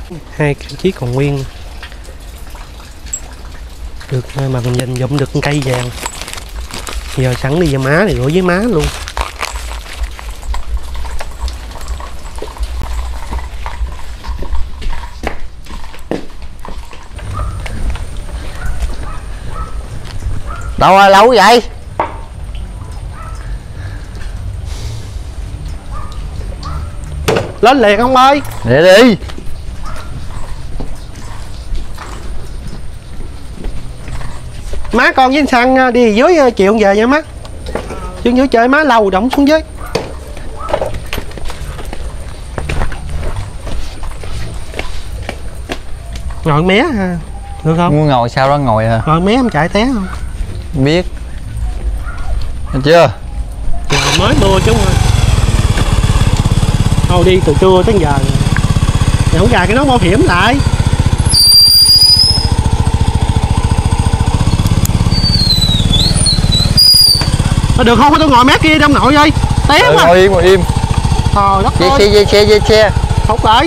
2 chiếc còn nguyên được mà mình dành dụm được cây vàng. Giờ sẵn đi về má thì rửa với má luôn. Đâu rồi, lâu vậy? Lên liền ông ơi. Để đi. Má con với anh Sang đi dưới chiều về nha má. Xuống dưới chơi má lâu đóng xuống dưới. Ngồi mé ha. Được không? Muốn ngồi sao đó ngồi hả? Ngồi mé em chạy té không? Biết. Được chưa? Trời mới mưa chứ không. Thôi đi từ trưa tới giờ. Mày không gài cái nón bảo hiểm lại. Được không? Tôi ngồi mé kia đông nội ơi. Té quá. Ngồi im. Trời đất ơi. Về xe. Không lại.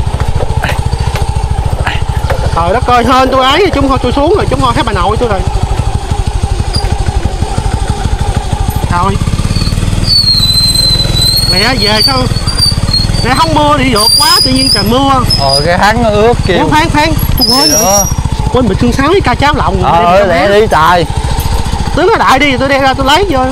Trời đất ơi, hên tôi ấy, chúng thôi tôi xuống rồi, chúng thôi thấy bà nội tôi rồi. Thôi. Mẹ về sao? Mẹ không mưa thì được quá, tự nhiên trời mưa. Cái hắn nó ướt kìa. Khoan, tôi quên bịch xương sáo với ca cháo lòng. Lẹ đi tài. Tướng nó đại đi, tôi đem ra tôi lấy vô.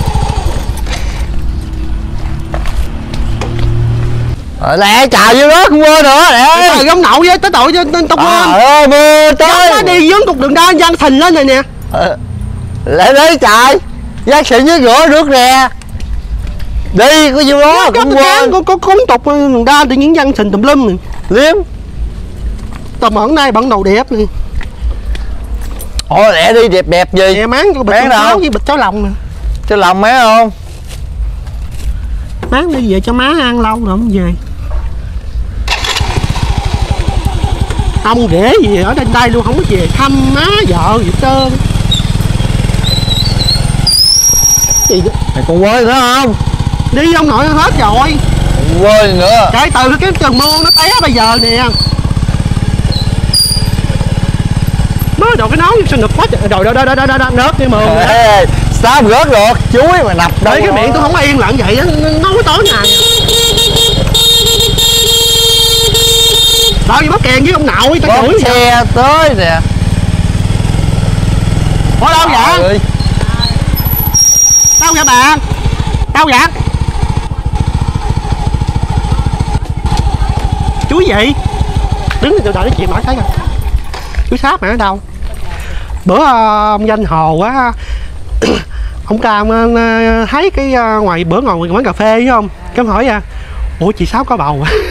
Lẹ chào vô đó, không mưa nữa lẹ. Trời ông nậu với tới tội cho nên tao quên. Mưa tới. Nó đi vướng cục đường đa văn thình lên này nè. Lẹ đi trời. Giác xịn với rửa nước nè. Đi có vô đó cũng quên. Có cuốn tục đường đa tự nhiên văn thình tùm lum này. Liếm. Tao mở nay bận đầu đẹp này. Lẹ đi đẹp gì. Nè máng cho bịch cháo với bịch cháo lòng nè. Cho lòng má không? Máng đi về cho má ăn lâu rồi không về. Ông rể gì ở đây luôn không có về thăm má vợ gì trơn. Gì mày còn quên nữa không? Đi ông nội hết rồi. Còn quên nữa. Trời từ cái trời mưa nó té bây giờ nè. Mới đồ cái nón sao nực quá trời. Rồi đó nớt đi mưa. Sao rớt được, chuối mà nập đâu. Cái miệng tôi không có yên lặng vậy á, nói tối ngày. Đâu gì bắt kèn với ông nội tao chửi xe tới nè. Ủa đâu vậy? Đâu vậy bà? Đâu vậy? Chuối gì? Đứng từ đợi nói chuyện nói thấy rồi. Chuối sáp mày ở đâu? Bữa ông Danh Hồ á ông Cam thấy cái ngoài bữa ngồi quán cà phê phải không? Cái hỏi ra ủa chị Sáu có bầu à?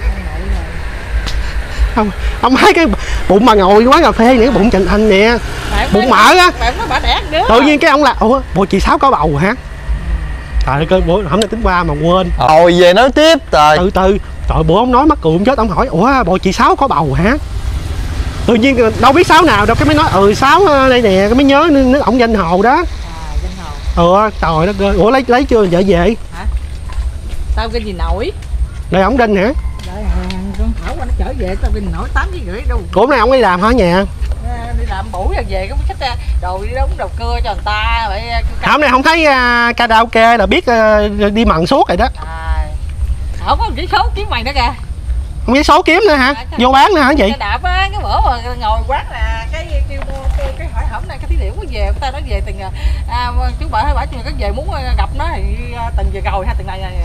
Ông thấy cái bụng mà ngồi quán cà phê này, cái bụng Trịnh Thành nè, bụng mỡ á, tự nhiên cái ông là ủa bộ chị Sáu có bầu hả? Trời ơi bữa hôm nay tính qua mà quên. Về nói tiếp rồi. Từ trời bữa ông nói mắc cười ông chết, ông hỏi ủa bộ chị Sáu có bầu hả? Tự nhiên đâu biết Sáu nào đâu, cái mới nói Sáu đây nè, cái mới nhớ nước ổng Danh Hồ đó. Trời đất ơi, ủa lấy chưa vợ về? Hả? Tao cái gì nổi? Đây ổng Đinh hả? Đây con Thảo qua nó trở về tao cái nổi 8 kg đâu. Ủa hôm nay ổng đi làm hả ở nhà? Đi làm bủ rồi về có khách đồ đi đóng đầu cưa cho người ta vậy. Hôm nay không thấy karaoke là biết đi mần suốt rồi đó. Không có chỉ số kiếm mày nữa kìa. Không biết số kiếm nữa hả? Vô bán nữa hả gì? Cái đạp á, cái bữa mà ngồi quán là cái kêu mua cái hỏi hổm này cái thí liệu có về, người ta nói về từng chú bà hay bảo chứ có về muốn gặp nó thì từng giờ rồi hay từng này này.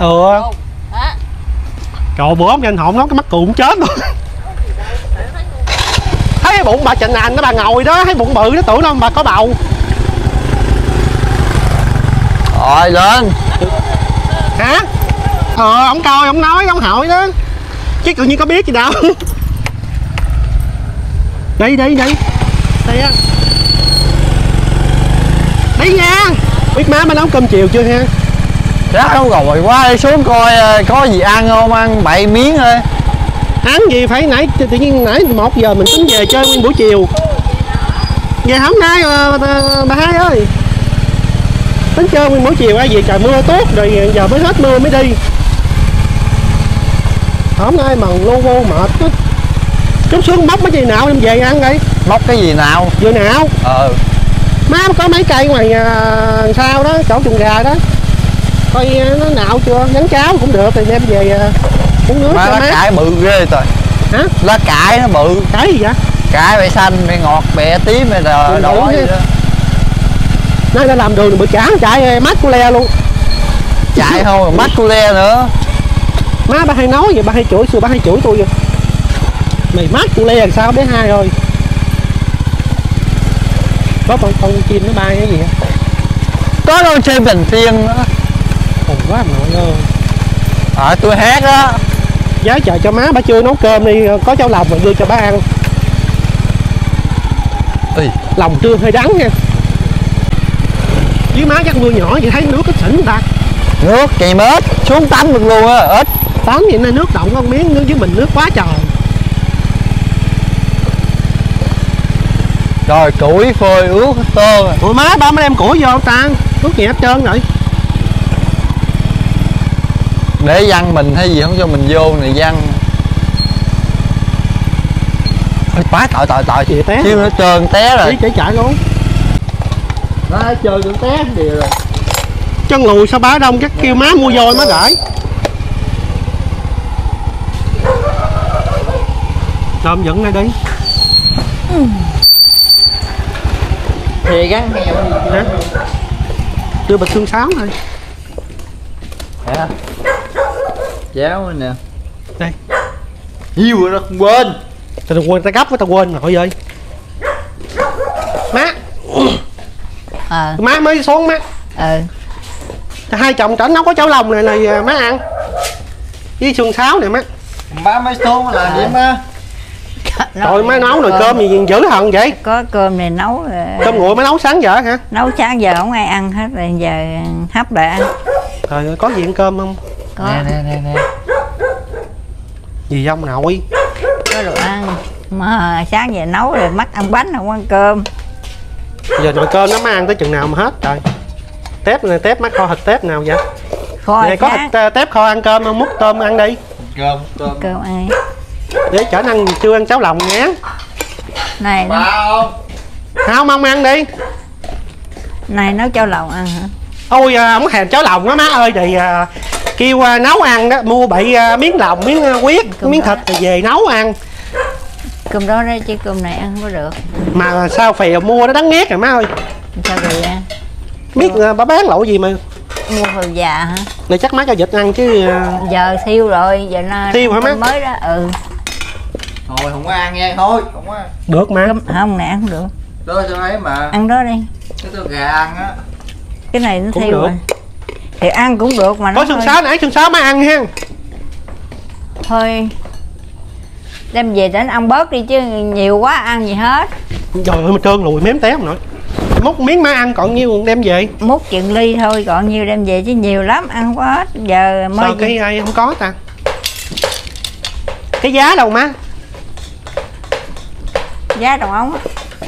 Trời bữa ông Danh Hổn nó cái mắt cuộn chết luôn. Thấy cái bụng bà Trịnh Anh đó, bà ngồi đó thấy bụng bự nó tưởng đâu bà có bầu. Rồi lên. Hả? Ông coi ông nói ông hỏi đó chứ tự nhiên có biết gì đâu. Đi đây á. Đi nha. Biết má nấu cơm chiều chưa ha? Rác đâu rồi quá, đi xuống coi có gì ăn không, ăn 7 miếng thôi. Ăn gì phải nãy tự nhiên nãy 1 giờ mình tính về chơi nguyên buổi chiều. Về hôm nay bà Hai ơi. Tính chơi nguyên buổi chiều ai về trời mưa tốt rồi giờ mới hết mưa mới đi. Hôm nay mần lô vô mệt quá. Chút xuống móc mấy gì nào đem về ăn đi. Móc cái gì nào? Vừa nào? Má có mấy cây ngoài sau đó, chỗ chuồng gà đó. Coi nó nạo chưa, nhắn cháo cũng được thì đem về uống nước Má cho lá má. cải bự ghê trời. Hả? Lá cải nó bự. Cái gì vậy? Cải bẹ xanh, bẹ ngọt, bẹ tím, bẹ đỏ gì đó. Nó đã làm đường bự chả chạy mát cu le luôn. Chạy thôi, mắt cu le nữa. Má ba hay nói vậy, ba hay chửi xưa ba hay chửi tôi vậy. Mày mát cu le làm sao bé hai rồi. Có con chim nó bay cái gì vậy? Có con chim bình tiên nữa. Khùng quá nội ơi. Tôi hát đó. Giá chờ cho má, bà chưa nấu cơm đi, có cháo lòng mà đưa cho bà ăn. Lòng trưa hơi đắng nha. Với má chắc mưa nhỏ vậy thấy nước có xỉn ta. Nước chày mết, xuống tắm được luôn á, ít. Tắm vậy nên nước động con miếng, nước với mình nước quá trời. Rồi củi phơi ướt hết trơn. Ủa má, ba mới đem củi vô ta, ướt nhẹ hết trơn rồi. Để văng mình hay gì không cho mình vô này văng. Ôi quá tội Chị té. Chim nó trơn té rồi. Chị chạy luôn. Nó chơi cũng té cái điều rồi. Chân lùi sao bá đông chắc kêu má mua voi má đợi. Tôm dẫn đây đi. Thì gắn heo gì hả? Đưa bịch xương sáo thôi. Hả? Cháo nè. Đây. Nhiều rồi đó, không quên. Tao quên, tao gấp với tao quên rồi ơi. Má. Má mới xuống má. Hai chồng trển nấu có cháo lòng này má ăn. Với xương sáo này má. Má mới xuống là gì má? Trời má nấu nồi cơm gì dữ hận vậy? Có cơm này nấu rồi. Cơm nguội mới nấu sáng giờ hả? Nấu sáng giờ không ai ăn hết rồi, giờ hấp lại ăn. Trời ơi, có gì ăn cơm không? Có. Nè. Gì không nội? Có đồ ăn. Mà sáng giờ nấu rồi mắc ăn bánh không ăn cơm. Giờ nồi cơm nó má ăn tới chừng nào mà hết trời. Tép này, tép má kho thịt tép nào vậy? Kho Này có thịt tép kho ăn cơm không? Múc tôm ăn đi. Cơm ăn. Để chở ăn chưa ăn cháo lòng nhé. Này Không ăn đi. Này nấu cháo lòng ăn hả? Ôi không thèm cháo lòng á má ơi, thì kêu nấu ăn đó, mua bậy miếng lòng, miếng huyết, miếng thịt thì về nấu ăn. Cơm đó đấy chứ cơm này ăn không có được. Mà sao phèo mua nó đắng ghét rồi má ơi. Sao vậy? Biết bà bán lẩu gì mà. Mua hồi già hả? Này chắc má cho vịt ăn chứ. Giờ thiêu rồi, giờ nó thiêu hả má? mới đó. Thôi không có ăn nha, thôi không có ăn. Được mà. Không, này ăn không được. Đó cho ấy mà. Ăn đó đi. Cái tôi gà ăn á. Cái này nó Cũng thiêu được. rồi. Thì ăn cũng được mà. Có xương sáo nãy xương sáo má ăn ha. Thôi đem về đến ăn bớt đi chứ nhiều quá ăn gì hết. Trời ơi mà trơn lùi mém té không nội. Múc miếng má ăn còn nhiêu đem về. Múc chừng ly thôi còn nhiêu đem về chứ nhiều lắm ăn không có hết. Giờ mới sao cái ai không có ta. Cái giá đâu má? giá đồng ống.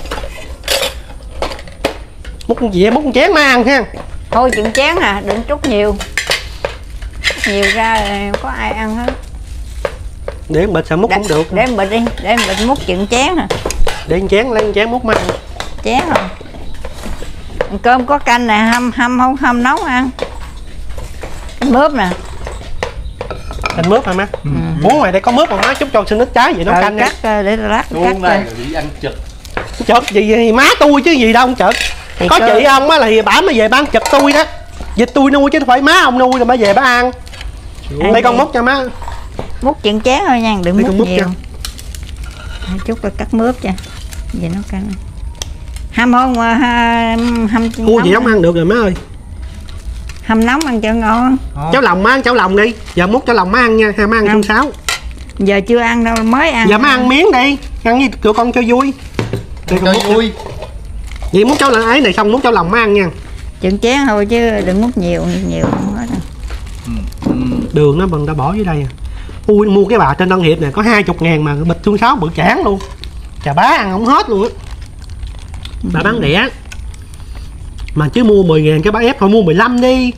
Múc gì vậy? Múc một chén má ăn ha. Thôi chừng chén à, đừng trút nhiều. Nhiều ra có ai ăn hết. Để bịch sao múc cũng được. Để bịch đi, để bịch múc chừng chén à. Để chén lấy chén múc má ăn. Chén rồi. Cơm có canh nè, hâm nấu ăn. Mướp nè. Canh mướp hả má? Ủa ngoài đây có mướp không má? Chút cho xin nước trái vậy nó canh cắt để lát cắt này bị ăn chực. chật gì má tôi chứ gì đâu không chật. Thì có chị ông á là bả mới về bán chật tôi đó. Dịch tôi nuôi chứ không phải má ông nuôi rồi bà về bà ăn. Đây con múc cho má. Múc chừng chén thôi nha, đừng Đây múc nhiều. Chút rồi cắt mướp cho. Vậy nó canh. Hâm không hâm Cua gì không ăn được rồi má ơi. Hâm nóng ăn cho ngon. Cháo lòng má ăn cháo lòng đi. Giờ múc cháo lòng má ăn nha, hay má ăn xương sáo. Giờ chưa ăn đâu, mới ăn. Giờ má ăn miếng đi. Ăn với tụi con cho vui. Đây Cho vui. Vậy múc cháo lòng ấy này xong múc cháo lòng má ăn nha. Chừng chén thôi chứ đừng múc nhiều không hết. Đường nó mình đã bỏ dưới đây à. Ui mua cái bà trên Tân Hiệp này có 20.000 mà bịch xương sáo bự chán luôn. Chà bá ăn không hết luôn á. Bà bán rẻ. Mà chứ mua 10.000 cái bà ép thôi mua 15 đi.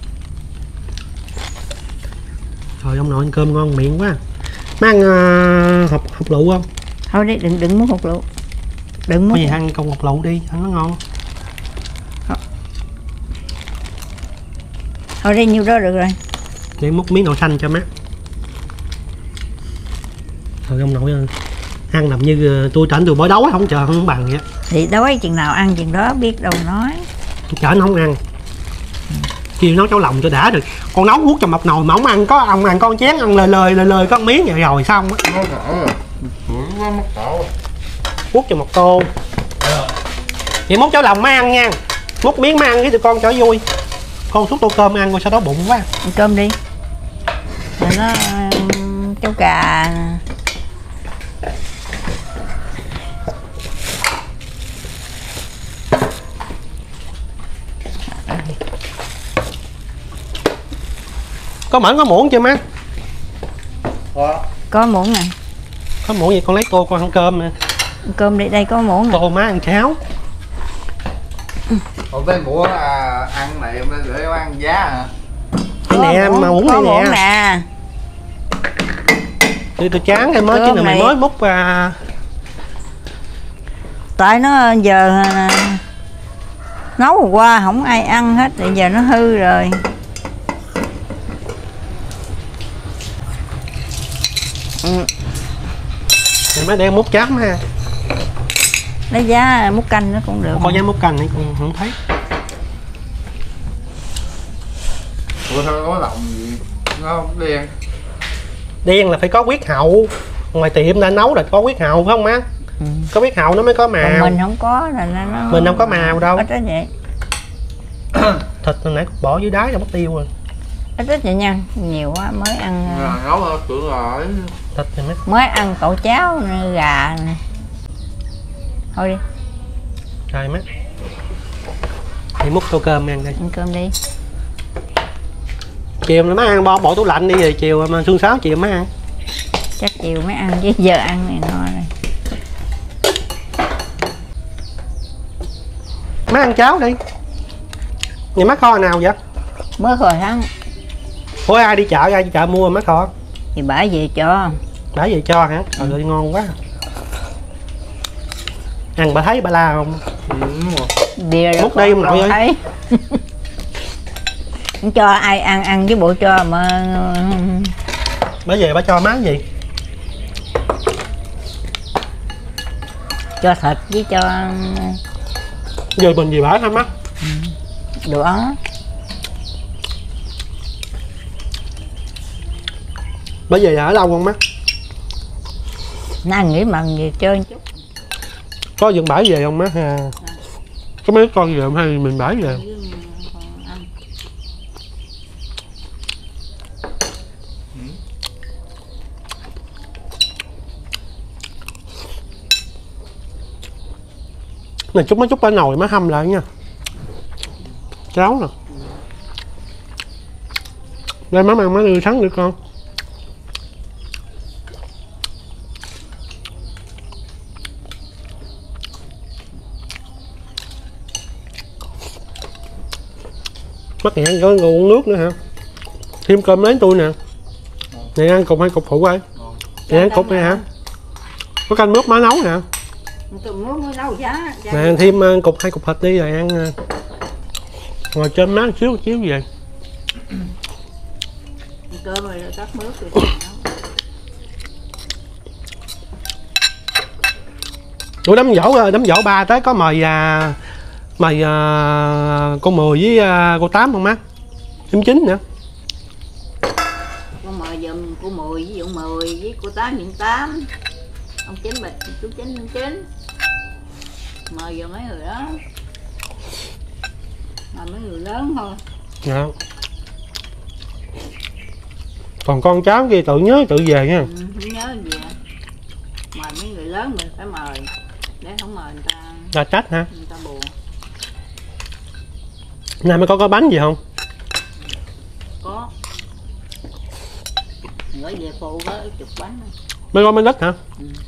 Trời ông nội ăn cơm ngon miệng quá. Má ăn hộp lựu không? Thôi đi, đừng muốn hột lựu. Đừng muốn. Có gì ăn cùng hộp lựu đi, ăn nó ngon. Thôi đi, nhiêu đó được rồi. Để múc miếng đậu xanh cho má. Thôi ông nội ơi, ăn làm như tôi trển tôi bói đấu không chờ không bằng vậy. Thì đói chừng nào ăn chừng đó, biết đâu nói. Chở nó không ăn. Kêu nấu cháo lòng cho đã được. Con nấu hút trong một nồi mà không ăn, có ông ăn con chén ăn lời có miếng vậy rồi xong á. Hút cho một tô. Vậy múc cháo lòng má ăn nha. Múc miếng má ăn với tụi con cho vui. Con xúc tô cơm ăn rồi sau đó bụng quá. Ăn cơm đi. Rồi nó cháo cà. Có mỡ có muỗng chưa má? Có muỗng nè. Có muỗng gì con lấy tô con ăn cơm nè. Ăn cơm đi, đây có muỗng nè. Tô má ăn cháo. Còn cái bữa ăn này để ăn giá hả? Đây nè, mà muỗng đây muỗng nè. Tôi chán cái mới chứ nào mày mới múc Tại nó giờ nấu qua không ai ăn hết, thì giờ nó hư rồi. Mày mới đem múc cháo ha. Lấy giá múc canh nó cũng được. Con giá múc canh này con không thấy. Ủa sao có lòng gì? Nó không đen. Đen là phải có huyết hậu. Ngoài tiệm đã nấu là có huyết hậu phải không má? Có huyết hậu nó mới có màu. Còn mình không có là nó Mình không có màu đâu. Ít ít vậy. Thịt hồi nãy bỏ dưới đáy là mất tiêu rồi. Ít ít vậy nha, nhiều quá mới ăn. Nấu thôi, tưởng rồi. Thịt thì Mới ăn cậu cháo gà nè. Thôi đi. Rồi má. Thì múc tô cơm ăn đây. Ăn cơm đi. Chiều má ăn bỏ tủ lạnh đi rồi chiều mà xương sáo chiều má ăn. Chắc chiều mới ăn chứ giờ ăn này no rồi. Má ăn cháo đi. Vậy má kho nào vậy? Mới hồi tháng. Ủa ai đi chợ mua má kho? Thì bả về cho. Bả về cho hả? Trời ơi ngon quá. Ăn bà thấy bà la không? Bia múc đi ông nội ơi. Thấy. Không cho ai ăn với bộ cho mà. Bà về bà cho má gì? Cho thịt với cho Giờ mình gì bả hả má? đồ đó. Bà về ở đâu không má? Nó nghĩ mà về chơi một chút. Có dựng bả về không má? Có mấy con về không hay mình bả về? Này chút mấy chút ở nồi má hâm lại nha. Cháo nè. Đây má ăn má đưa sắn được con. Mắc nghẹn có uống nước nữa hả? Thêm cơm lấy tôi nè. Này ăn cục hay cục phụ ơi? Này ăn cục này hả? Có canh mướp má nấu nè. Nè thêm cục hai cục thịt đi rồi ăn. Ngồi trên má xíu về. Cơm rồi tắt nước rồi. Ủa đám dỗ ba tới có mời cô 10 với cô 8 không má? Em 9 nữa. Con mời giùm cô 10 với Dũng 10 với cô 8 Dũng 8. Ông Chín bịch, chú Chín ông Chín. Mời giùm mấy người đó. Mà mấy người lớn thôi. Dạ. Còn con cháu kia tự nhớ tự về nha. Không nhớ gì à. Mời mấy người lớn mình phải mời. Để không mời người ta. Ta trách hả? Người ta buồn. Nay mới có bánh gì không? Có. Gửi về phụ có chục bánh. Mới có bánh ít hả?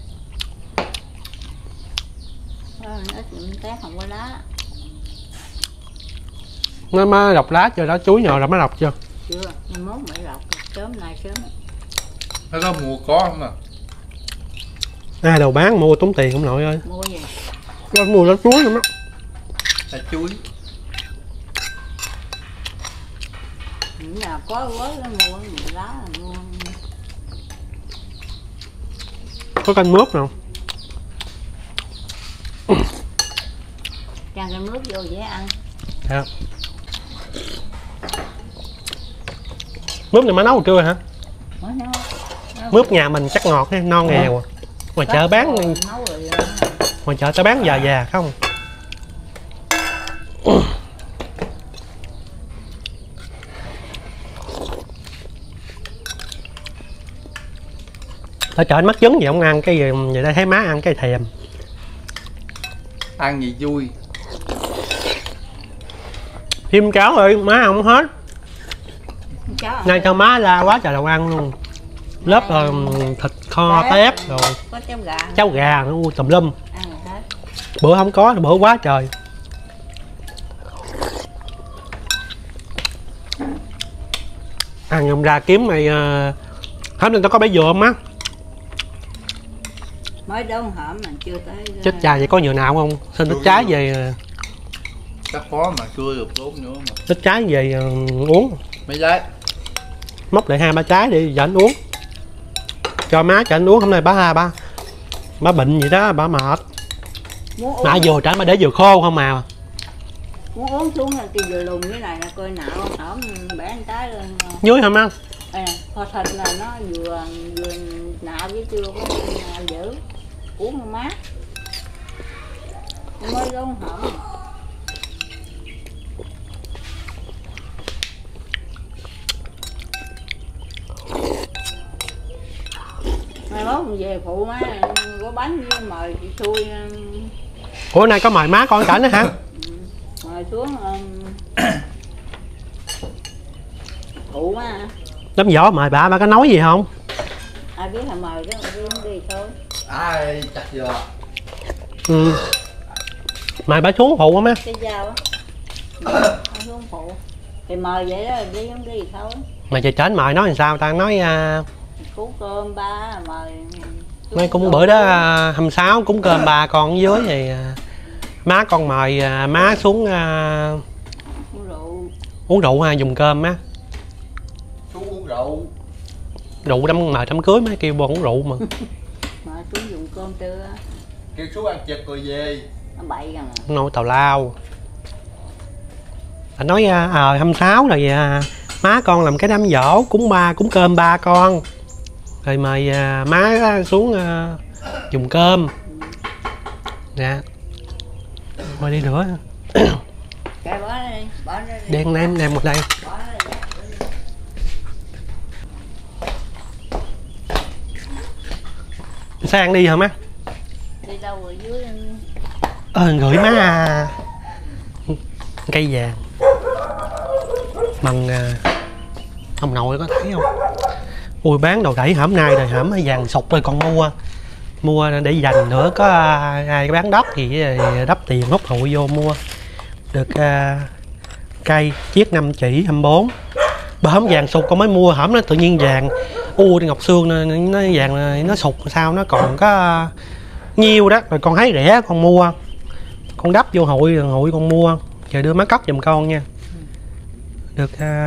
Ít tét không có đá. Nó má lọc lá chưa đó, chuối nhờ là má lọc chưa? Chưa, nhưng mốt mới lọc sớm nay sớm. Nó có mùa có không à? Ai đầu bán mua tốn tiền không nội ơi. Mua gì? Nó mua lá chuối lắm đó. Là chuối. Nhà có với nó mua lá là mua. Có canh mướp nào? Chan canh mướp vô dễ ăn. Dạ. Mướp này má nấu chưa hả? Mới nấu. Mướp nhà mình chắc ngọt ha, non nghèo à. Ngoài chợ bán, nấu rồi. ngoài chợ ta bán già không. Ở chợ anh mắc trứng gì không ăn cái gì, vậy đây thấy má ăn cái thèm. Ăn gì vui. Thêm cháo ơi, má không hết. Nay cho má la quá trời đồ ăn luôn. Lớp thịt kho tép rồi. Có cháo gà. Cháo gà nó tùm lum. Ăn rồi hết. Bữa không có, bữa quá trời. Ăn không ra kiếm mày hết nên tao có bấy dừa không má? Mới đốn hổm mà chưa tới. Chết cha vậy có nhựa nào không? Xin ít trái về. Chắc có mà chưa được tốt nữa mà. Ít trái về uống. Mấy lấy. Móc lại 2-3 trái đi cho anh uống. Cho má cho anh uống, hôm nay bà bệnh vậy đó, bà mệt. Má vừa trái mà để vừa khô không mà. Muốn uống xuống là cái vừa lùn cái này là coi nạo hổm bẻ anh trái lên. Dưới hả má? Kho thịt là nó vừa nạo với chưa có dữ. Uống mát. Mới đốn hổm. Mai mốt về phụ má có bánh với mời chị xui. Ủa nay có mời má con cảnh nữa hả? Mời xuống phụ má. Đám gió mời bà có nói gì không? Ai biết là mời cái đi thôi. Ai chặt giờ. Ừ. Mời bà xuống phụ á má. Cái dao á. Xuống phụ. Thì mời vậy đó đi không đi thôi. Mà trời trển mời nói làm sao ta nói Cúng cơm ba mời. mấy cũng bữa đó 26 cúng cơm bà con dưới thì má con mời má xuống uống rượu ha, dùng cơm má. Xuống uống rượu. Rượu mời đám cưới mấy kêu uống rượu mà. Mời xuống dùng cơm trưa. Kêu xuống ăn chật rồi về. Nó bậy rằng à. Nồi tào lao. Anh nói 26 rồi má con làm cái đám giỗ cúng cơm ba con. Rồi mời má xuống dùng cơm. Dạ. Thôi đi nữa. Cái bỏ đi, bỏ đi. Đem một đây. Bỏ đi. Sang đi hả má? Đi đâu rồi dưới. Gửi má cây vàng bằng ông nội có thấy không? Ui bán đồ đẩy hổm nay rồi hổm vàng sụt rồi còn mua để dành nữa, có ai bán đất thì đắp tiền hút hụi vô mua được cây chiếc 5 chỉ 24. Bà hổm vàng sụt con mới mua, hổm nó tự nhiên vàng đi Ngọc Sương nó vàng nó sụt sao nó còn có nhiêu đó, rồi con thấy rẻ con mua, con đắp vô hụi con mua, giờ đưa má cất giùm con nha. Được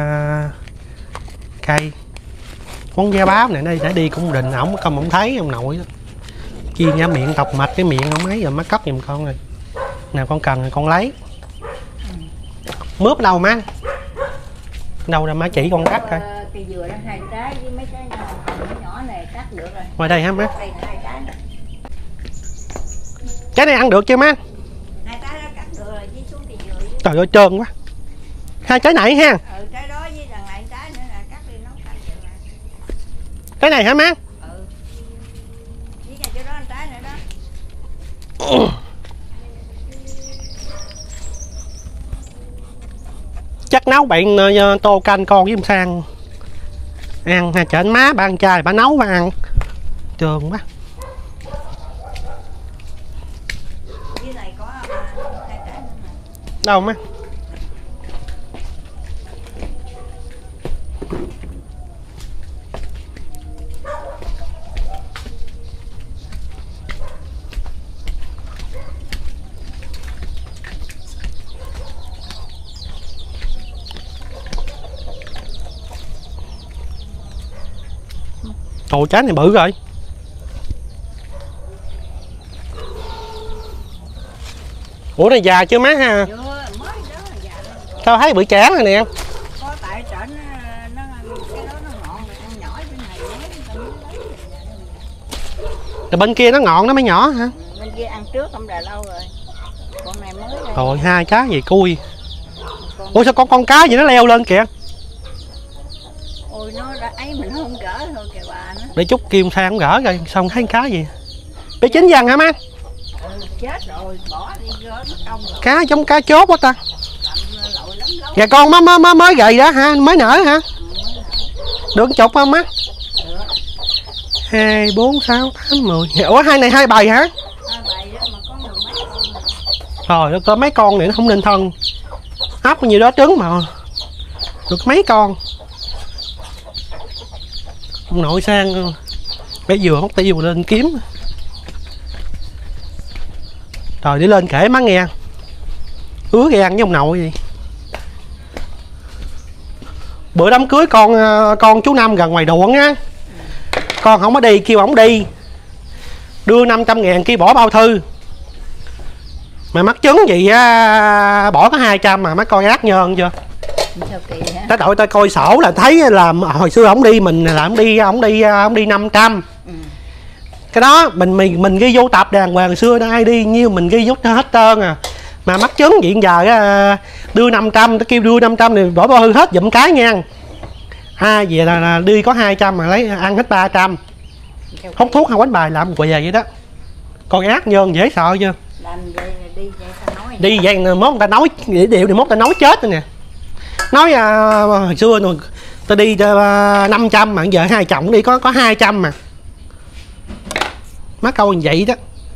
cây con da báo này đây để đi cũng định ổng không thấy ông nội đó. Chia nha miệng tọc mạch cái miệng không ấy, rồi má cất giùm con rồi nào con cần rồi con lấy. Mướp đâu má? Đâu ra má chỉ con cắt coi. Cây dừa đó 2 trái với mấy trái nhỏ này cắt được rồi. Ngoài đây hả má? Đây 2 trái này. Trái này ăn được chưa má? 2 trái đó cắt được rồi với xuống cây dừa với. Trời ơi trơn quá. 2 trái nãy ha. Trái đó với đằng này trái nữa là cắt đi nấu canh được rồi. Cái này hả má? Với chỗ đó trái nữa đó. Chắc nấu bạn tô canh con với em Sang ăn ha, chở má ba ăn chay bà nấu bà ăn trường quá. Dưới này có 2 trái nữa mà. Đâu má? Trời, trái này bự rồi. Ủa này già chưa má ha? Chưa, mới đó là già đó. Sao thấy bự chán rồi nè. Có tại trển nó cái đó nó ngọn rồi ăn nhỏ trên này tao mới lấy về nhà đó. Rồi bên kia nó ngọn nó mới nhỏ hả? Bên kia ăn trước không đã lâu rồi. Con này mới đây. Rồi hai cá gì cui. Ủa sao con cá gì nó leo lên kìa? Ôi nó đã ấy mình không gỡ thôi kìa bà nó. Để chút kêu sang không gỡ rồi xong thấy cá gì. Bé chín vàng hả má? Chết rồi, bỏ đi gỡ mất công rồi. Cá giống cá chốt quá ta. Lội lắm lâu. Dạ con mới gầy đó ha, mới nở hả? Được chục không má? 2, 4, 6, 8, 10. Ủa hai này hai bầy hả? Hai bầy đó mà có 10 mấy con. Rồi nó có mấy con này nó không nên thân. Hấp bao nhiêu đó trứng mà. Được mấy con. Ông nội sang bé vừa móc tiêu lên kiếm. Rồi đi lên kể má nghe. Ứa gan với ông nội gì. Bữa đám cưới con chú Năm gần ngoài ruộng á. Con không có đi, kêu ổng đi. Đưa 500.000 kia bỏ bao thư. Mà mắc trứng gì á, bỏ có 200 mà mấy coi ác nhơn chưa? Sao kỳ hả? Tới đội ta coi sổ là thấy là hồi xưa ổng đi mình là ổng đi 500. Cái đó mình ghi vô tập đàng hoàng, xưa đó ai đi nhiêu mình ghi vô hết trơn à. Mà mắc trứng chuyện giờ đưa 500, nó kêu đưa 500 thì bỏ bao hư hết dụm cái nha. Vậy là đi có 200 mà lấy ăn hết 300. Hút thuốc hay quánh bài làm quỳ vậy đó. Con ác nhơn dễ sợ chưa? Làm vậy đi vậy tao nói. Đi vậy mốt người ta nói điệu thì mốt ta nói chết rồi nè. Nói hồi xưa rồi tao đi 500 mà giờ hai chồng đi có 200 mà. Má câu như vậy đó.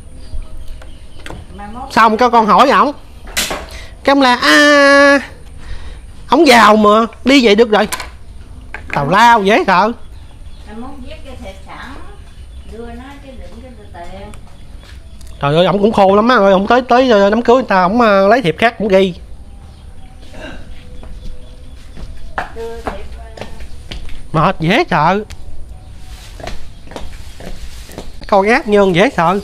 Xong cái con hỏi ổng. Cái ông là ổng giàu mà đi vậy được rồi. Tào lao dễ sợ. Anh muốn viết cái thịt sẵn, đưa nó cái đựng cái tiền. Trời ơi, ổng cũng khô lắm á, rồi ổng tới đám cưới người ta ổng lấy thiệp khác cũng ghi. Đưa thiệp Mệt dễ sợ. Con ác nhơn dễ sợ.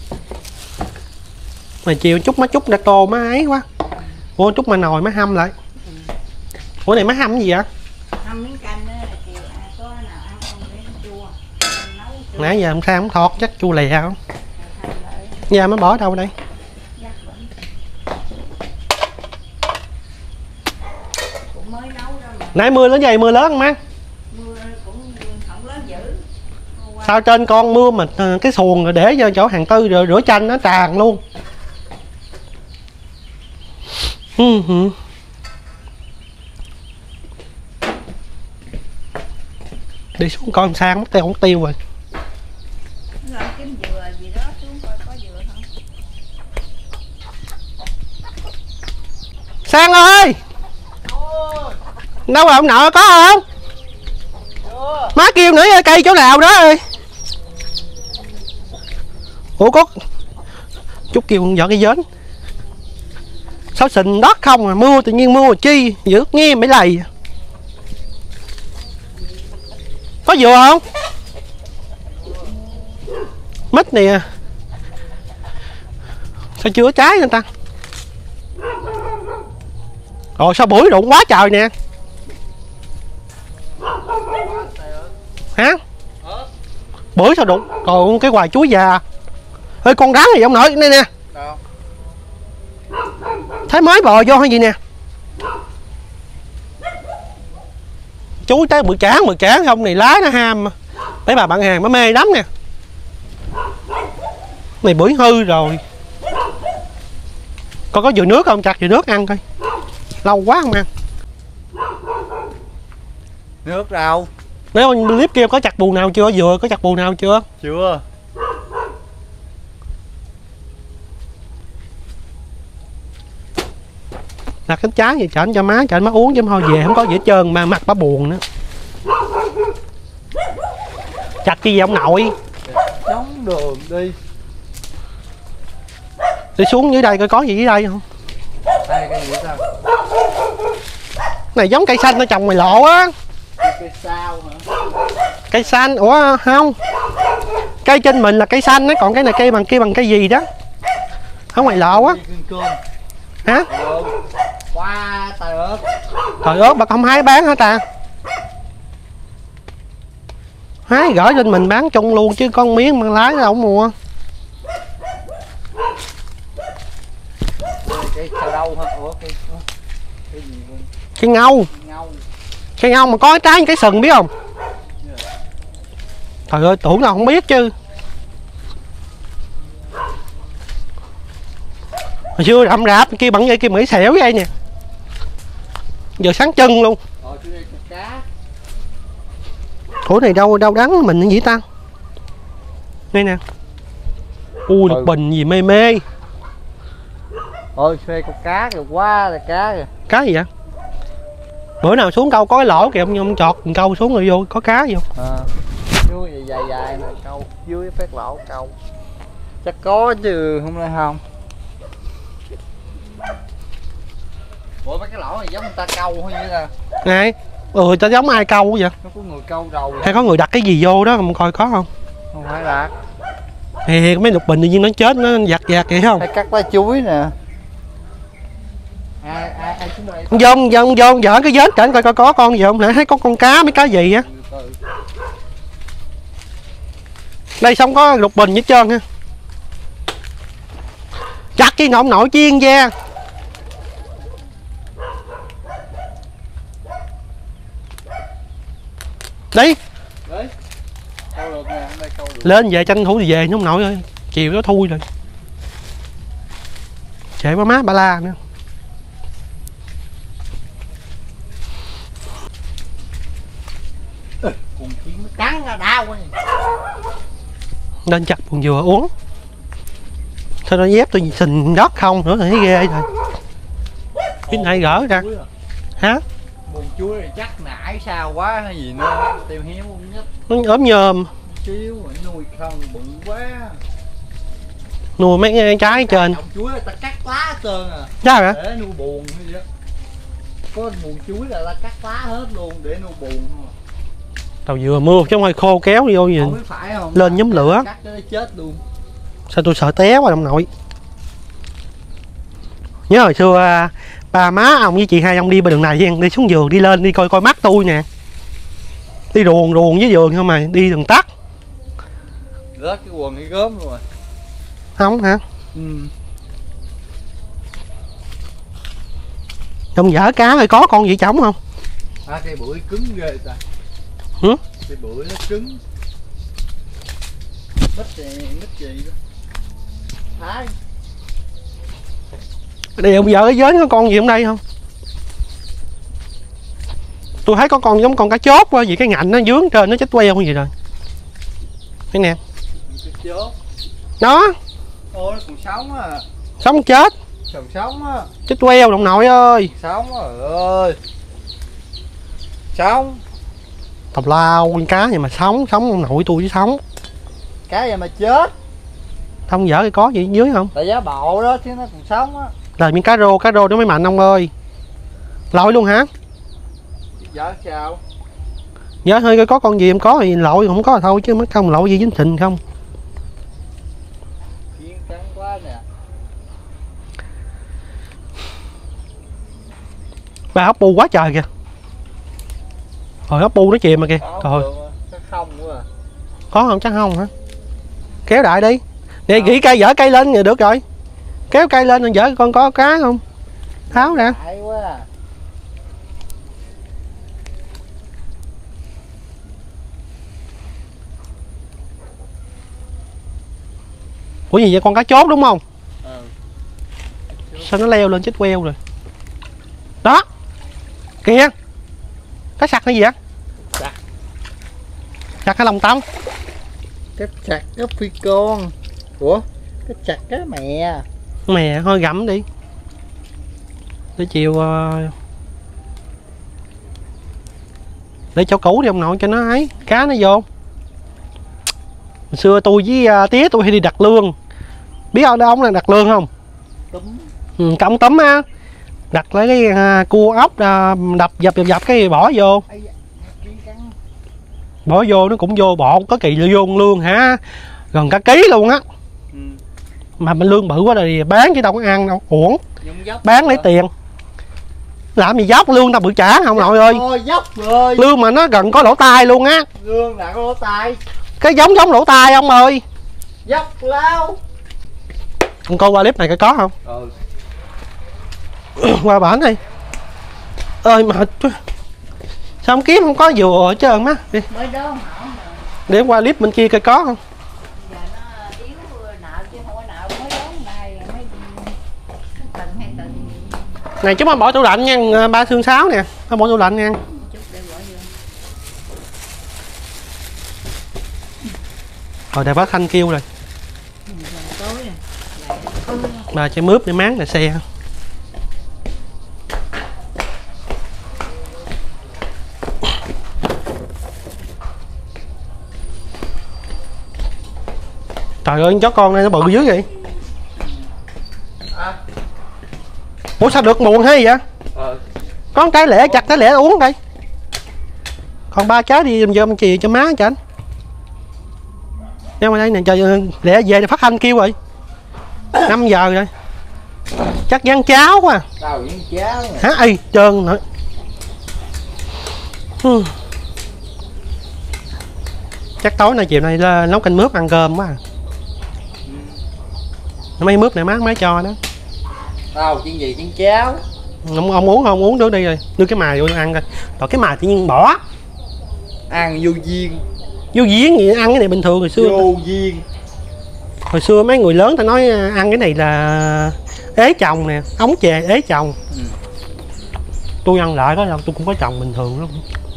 Mà chiều chút má chút đã tô má ấy quá. Ủa chút mà nồi má hâm lại. Ủa này má hâm cái gì vậy? hâm miếng canh đó là chiều có nào ăn không để chua. Nấu Nãy giờ không sao không thọt chắc chua lè không? Giờ mới bỏ đâu đây? cũng mới nấu đó mà. Nãy mưa lớn vậy, mưa lớn không má? Mưa cũng không lớn dữ. Sao trên con mưa mà cái xuồng rồi để cho chỗ hàng tư rồi rửa chanh nó tràn luôn. Đi xuống coi sang mất tiêu không tiêu rồi. Làm kiếm dừa gì đó xuống coi có dừa không. Sang ơi! Đâu rồi ông nội có không? Má kêu nữa cây chỗ nào đó ơi. Ủa có chút kêu con vợ cái dến. Sao sình đất không à, mưa tự nhiên mưa chi giữ nghe mấy lầy. Có dừa không? Mít nè. Sao chưa có trái người ta? Rồi sao bưởi rụng quá trời nè. Hả? Bưởi sao đụng? Còn cái hoài chuối già. Ê con rắn này ông nội đây nè. Thấy mới bò vô hay gì nè. Chuối tới bự chán không này lá nó ham. Mấy bà bạn hàng nó mê lắm nè. Này bưởi hư rồi. Con có dừa nước không? Chặt dừa nước ăn coi. Lâu quá không ăn. Nước đâu? Nếu clip kia có chặt bù nào chưa? Dừa có chặt bù nào chưa? Chưa. Đặt cái trái gì chảnh cho má uống chứ thôi về không có gì hết trơn mà mặt bà buồn nữa. Chặt cái gì ông nội? Đóng đường đi. Đi xuống dưới đây coi có gì dưới đây không? Đây cái gì sao? Này giống cây xanh nó trồng ngoài lộ á. Cây sao hả? Cây xanh, ủa không. Cây trên mình là cây xanh á, còn cái này cây bằng cây gì đó. Ở ngoài lộ á. Hả? Wow, tài ớt. Trời ớt bà không hái bán hả ta? Hái gửi lên mình bán chung luôn chứ con miếng mà lái đâu mua. Cây sao đâu hả? Ủa cây gì luôn? Cây ngâu. Cây ngâu mà có cái trái cái sừng biết không? Trời ơi tưởng nào không biết chứ. Hồi xưa rậm rạp kia bằng vậy kia Mỹ xẻo vậy nè. Giờ sáng chân luôn. Ủa này đâu đắng mình gì ta? Đây nè. Ui lục bình gì mê mê. Ôi thuê con cá kìa, quá là cá kìa. Cá gì vậy? Bữa nào xuống câu có cái lỗ kìa ông chọt câu xuống rồi vô có cá vô. Dưới dài dài nè câu dưới phát lỗ câu. Chắc có chứ hôm nay không. Ủa mấy cái lỗ này giống người ta câu hay như là Này, ta giống ai câu vậy? nó có người câu đầu hay có người đặt cái gì vô đó không coi có không? Không phải đặt. Thì mấy lục bình tự nhiên nó chết nó giặt vậy không? Hay cắt lá chuối nè. Vô dở cái vết cảnh coi có con gì không nè, thấy có con cá mấy cá gì á. Đây xong có lục bình hết trơn ha. Chặt cái nọng nội chiên da. Đi. Câu được nè, đây câu được. Lên về tranh thủ thì về ông nội ơi. Chiều nó thui rồi. Chạy má ba la nữa. Cùng chiến nó cắn ra đau quá. Nên chặt buồn dừa uống. Sao nó dép tôi xình đất không nữa thấy ghê rồi. Cái này gỡ ra. Hả? Buồn chuối này chắc nải sao quá hay gì nữa. Tiêu héo không nhất. Nó ốm nhôm. Chiếu nuôi không bự quá. Nuôi mấy cái trái trên. Trồng chuối ta cắt lá trơn à. Sao hả? Để nuôi buồn hay gì đó. Có buồn chuối là ta cắt lá hết luôn để nuôi buồn không à. Tàu dừa mưa chứ không phải khô kéo vô gì. Không biết phải không? Lên nhóm lửa. Cắt cho nó chết luôn. Sao tôi sợ té quá ông nội. Nhớ hồi xưa ba má ông với chị hai ông đi bên đường này đi xuống vườn đi lên đi coi mắt tôi nè. Đi ruồng với vườn không mà đi đường tắt. Rớt cái quần cái gớm luôn rồi. Không hả? Trong dở cá rồi có con gì trống không? Cây bưởi cứng ghê ta. Hử? Cây bưởi nó cứng. Mít gì đó. Thái. Đây ông vợ cái vến có con gì trong đây không? Tôi thấy có con giống con cá chốt quá, vì cái ngạnh nó dướng trên nó chết queo gì rồi. Cái nè. Cái chốt. Đó. Ôi nó còn sống à. Sống chết. Còn sống á. Chết queo đồng nội ơi. Sống ơi. Sống. Tào lao con cá gì mà sống ông nội tôi chứ sống. Cá vậy mà chết. Không dở cái có gì dưới không? Tại giá bộ đó chứ nó còn sống á. Là miếng cá rô nó mới mạnh ông ơi. Lội luôn hả? Dở sao? Dạ hơi có con gì em có thì lội, không có là thôi chứ mất không lội gì dính thịnh không. Chiến trắng quá nè. Ba ốc bu quá trời kìa. Rồi ốc bu nó chìm mà kìa. Trời. Không quá à. Có không chắc không hả? Kéo đại đi. Nè gỉ cây dở cây lên rồi được rồi. Kéo cây lên rồi dở con có cá không? Tháo ra. Hay quá à. Ủa gì vậy con cá chốt đúng không? Sao nó leo lên chết queo rồi. Đó. Kìa. Cá sặc hay gì vậy? Sặc. Sặc hay lòng tông? Cá sặc cá phi con. Ủa? Cá sặc cá mẹ. Mẹ thôi gặm đi. Để chiều để cho cũ đi ông nội cho nó ấy cá nó vô. Hồi xưa tôi với tía tôi hay đi đặt lương. Biết ở đâu là đặt lương không? Túm. Cọng tấm á. Đặt lấy cái cua ốc đập dập cái bỏ vô. bỏ vô nó cũng vô bọt, có kỳ vô lương hả gần cả ký luôn á. Mà mình lương bự quá rồi bán chứ đâu có ăn đâu, uổng. Bán lấy tiền. Làm gì dốc, lương tao bự trả không nội ơi. Thôi dốc rồi. Lương mà nó gần có lỗ tai luôn á. Lương đã có lỗ tai. Cái giống lỗ tai ông ơi. Dốc lao. Con coi qua clip này coi có không? Qua bển đi. Ơi mệt quá. Sao không kiếm không có vừa hết trơn á. Đi. Mới đó Để qua clip bên kia coi có không? giờ nó yếu nạo chứ không có nạo mới đó này mấy tuần 2 tuần. Này chúng ta bỏ tủ lạnh nha, 3 xương 6 nè, nó bỏ tủ lạnh nha. Chút để bỏ vô. Rồi đẹp bác Thanh kêu rồi. Tối rồi. Bà cho mướp để máng là xe. Trời ơi, chó con này nó bự dữ vậy. Ủa sao được muộn hay vậy? Có một trái lẻ chặt trái lẻ uống đây. Còn 3 trái đi vô ông chì cho má cho anh. Đem qua đây nè, trời lẻ về để phát Thanh kêu rồi. 5 giờ rồi. Chắc gian cháo quá. Tao với cháo. Hả y trơn nữa. Chắc tối nay chiều nay nấu canh mướp ăn cơm quá. Mấy mướp này má mới cho đó. Tao chuyện gì chuyện cháo. Ông uống không uống nữa đi rồi. Đưa cái mài vô ăn coi. Rồi cái mài tự nhiên bỏ. Ăn vô duyên. Vô giếng gì ăn cái này bình thường hồi xưa. Vô duyên. Hồi xưa mấy người lớn ta nói ăn cái này là ế chồng nè, ống chè ế chồng. Tôi ăn lại đó, tôi cũng có chồng bình thường lắm.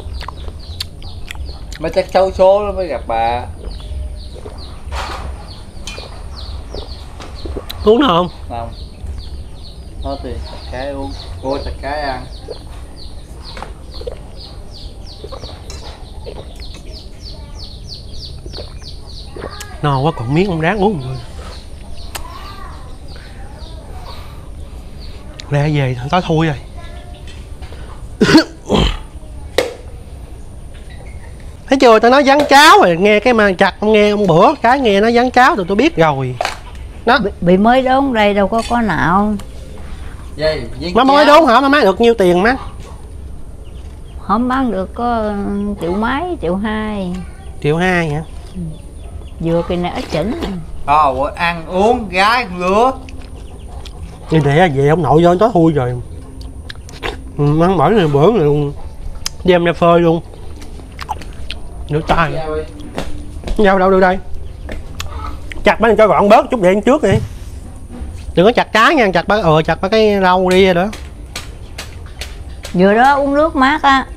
Mà chắc xấu số nó mới gặp bà. Uống nữa không? Không. Hết thì chặt cái uống. Cô chặt cái ăn. No quá còn miếng không ráng uống rồi. Lẹ về tối thui rồi. Thấy chưa, tao nói ván cháo rồi, nghe cái mà chặt không nghe ông bữa cái nghe nó ván cháo rồi tôi biết rồi. Đó. Bị mới đốn đây đâu có nào. Má mới đốn hả? Má được nhiêu tiền má? Không bán được có triệu mấy, triệu 2. Triệu 2 hả? Vừa kỳ này ít chỉnh. Ăn uống gái lứa. Như để về ông nội vô tối thui rồi. Ăn mỗi này bữa này đem ra phơi luôn. Nước tay. Nhau đâu đưa đây. Chặt bánh cho gọn bớt chút điện trước đi. Đừng có chặt trái nha, chặt ba cái rau đi rồi đó. Vừa đó uống nước mát á.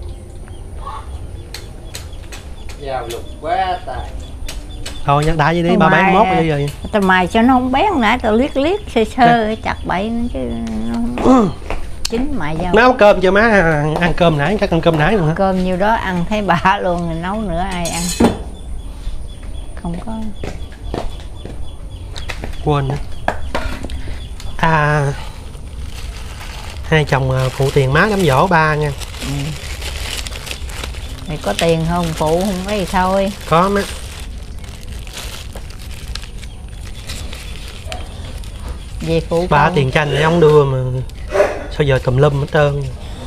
Vào lục quá tài. Thôi nhắc đại vậy đi, 371 đi rồi. Tao mài cho nó không bén, nãy tao liếc sơ sơ chặt bậy chứ nó không chín mài vào. Má nấu cơm cho má ăn cơm nãy, chắc ăn cơm nãy nữa hả? Cơm nhiêu đó ăn thấy bả luôn rồi nấu nữa ai ăn. Không có. Quên nữa. Hai chồng phụ tiền má đám giỗ ba nha. Mày có tiền không phụ không có gì thôi. Có má. Về phụ Ba con. tiền chanh để ông đưa mà sao giờ tùm lum hết trơn.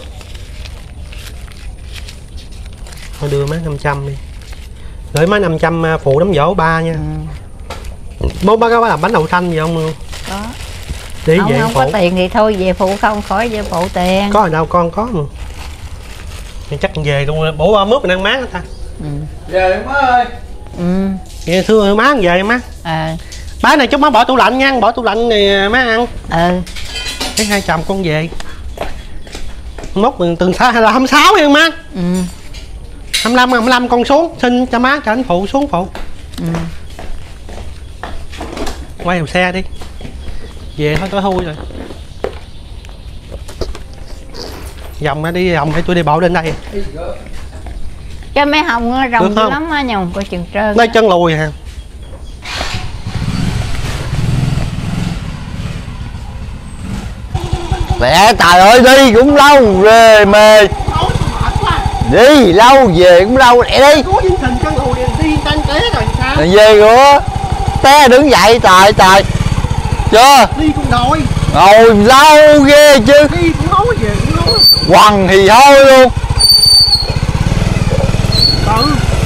Thôi đưa má 500 đi. Gửi má 500 phụ đám giỗ ba nha. Bố bác có làm bánh đậu xanh gì không? Có. Đi Không, về không phụ. có tiền thì thôi về phụ không khỏi về phụ tiền. Có ở đâu con có mà. Thì chắc về luôn, bố ba mướp mình ăn má ta. Về má ơi. Vậy thưa má ăn về má. Bá này chút má bỏ tủ lạnh nha, bỏ tủ lạnh này má ăn. Thấy hai chồng con về. Mốt mình từng xa là 26 nha má. 25 con xuống xin cho má cho anh phụ xuống phụ. Quay đầu xe đi. Về thôi có thui rồi. Vòng ra đi, vòng để tôi đi bộ lên đây. Cái mấy hồng nó rồng dữ lắm á nhồng, coi chừng trơn. Đây chân lùi hả? Mẹ trời ơi đi cũng lâu rồi mê. Đi lâu về cũng lâu lẹ đi. Có chương trình cho người đi tan té rồi sao? Về rồi té đứng dậy trời trời. Chưa? Đi cùng đội. Ngồi lâu ghê chứ. Đi cũng nói về cũng nói. Quằn thì thôi luôn. Ừ.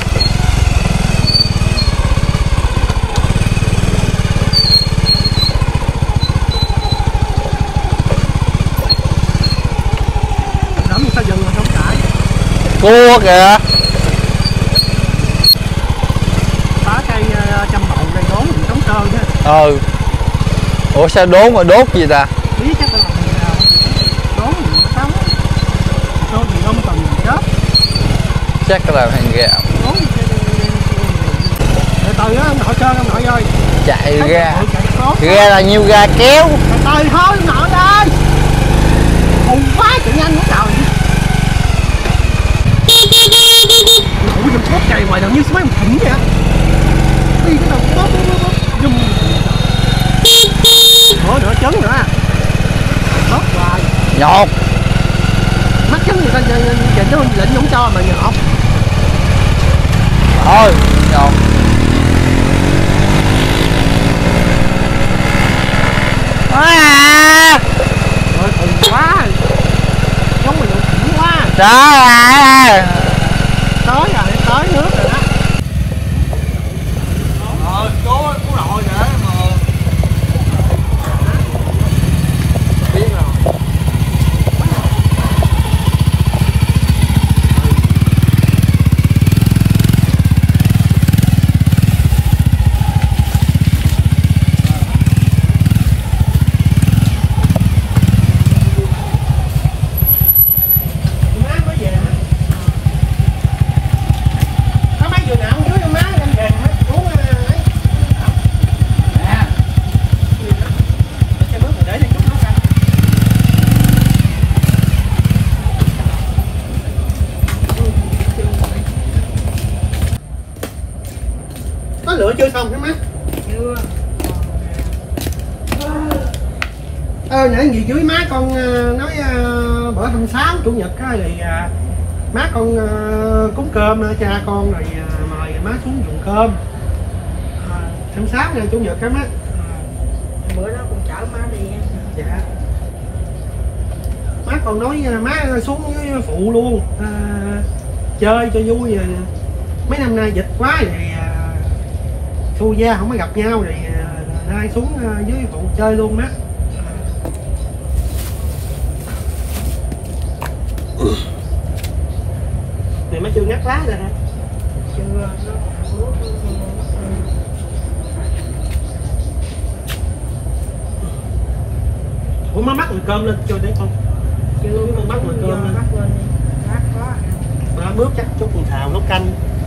Đấm người ta dừng mà không chạy. Cua kìa. Phá cây chăm bậu đây đốn mình trống trơn chứ. Ừ. Ủa sao đốn mà đốt gì ta? Biết chắc là đốn mình nó sống. Đốn thì không cần chết. Chắc là hàng gạo. Đốn từ á, ông nội trơn ông nội ơi. Chạy ra. Chạy Ra là nhiêu ga kéo. từ thôi ông nội ơi. Hùng quá chạy nhanh lúc nào. Ủa dùm cốt chạy ngoài nào như mấy ông thỉnh vậy. Đi cái đầu bóp dùm. Nửa chấn nữa. Bóp hoài. Nhột. Mắt chấn người ta chạy nó lệnh không cho mà nhọt. Thôi, nhột. Rồi thùng quá. Giống mình thỉnh quá. Trời. Tới nước rồi đó. Cứu đội nữa mà. Biết rồi. Có lửa chưa xong hả má? Chưa. Nãy gì dưới má con nói bữa 26 chủ nhật á thì má con cúng cơm cha con rồi mời má xuống dùng cơm. 26 ngày chủ nhật á má. Bữa đó con chở má đi nha. Dạ. Má còn nói má xuống với phụ luôn chơi cho vui. Mấy năm nay dịch quá thì xu gia không có gặp nhau thì nay xuống dưới phụ chơi luôn má. Này má chưa ngắt lá rồi hả? Chưa. Ủa má mắc nồi cơm lên cho để con. Chưa con bắt nồi cơm lên. Bắt lên đi. Bắt có. Má bước chắc chút con xào nấu canh.